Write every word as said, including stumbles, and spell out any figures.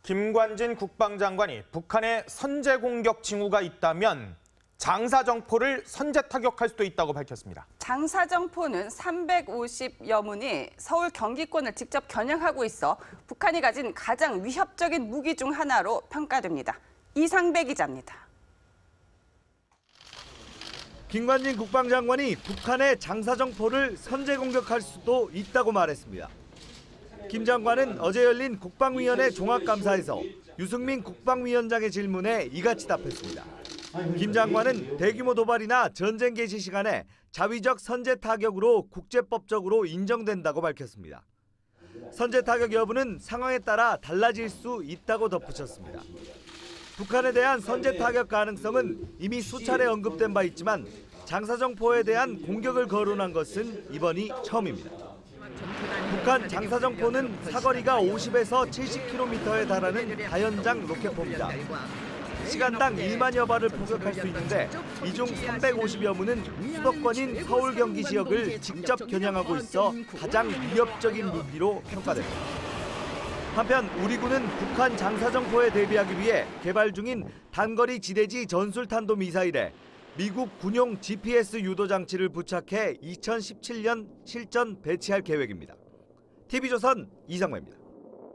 김관진 국방장관이 북한의 선제 공격 징후가 있다면 장사정포를 선제 타격할 수도 있다고 밝혔습니다. 장사정포는 삼백오십여 문이 서울 경기권을 직접 겨냥하고 있어 북한이 가진 가장 위협적인 무기 중 하나로 평가됩니다. 이상배 기자입니다. 김관진 국방장관이 북한의 장사정포를 선제 공격할 수도 있다고 말했습니다. 김 장관은 어제 열린 국방위원회 종합감사에서 유승민 국방위원장의 질문에 이같이 답했습니다. 김 장관은 대규모 도발이나 전쟁 개시 시간에 자위적 선제 타격으로 국제법적으로 인정된다고 밝혔습니다. 선제 타격 여부는 상황에 따라 달라질 수 있다고 덧붙였습니다. 북한에 대한 선제 타격 가능성은 이미 수차례 언급된 바 있지만 장사정포에 대한 공격을 거론한 것은 이번이 처음입니다. 북한 장사정포는 사거리가 오십에서 칠십 킬로미터에 달하는 다연장 로켓포입니다. 시간당 일만여 발을 포격할 수 있는데 이 중 삼백오십여 문은 수도권인 서울 경기 지역을 직접 겨냥하고 있어 가장 위협적인 무기로 평가됩니다. 한편 우리 군은 북한 장사정포에 대비하기 위해 개발 중인 단거리 지대지 전술탄도 미사일에 미국 군용 지피에스 유도 장치를 부착해 이천십칠 년 실전 배치할 계획입니다. 티비조선 이상화입니다.